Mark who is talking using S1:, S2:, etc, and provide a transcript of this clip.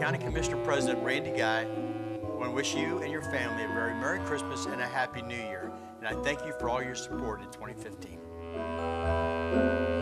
S1: County Commissioner President Randy Guy. I want to wish you and your family a very Merry Christmas and a Happy New Year. And I thank you for all your support in 2015.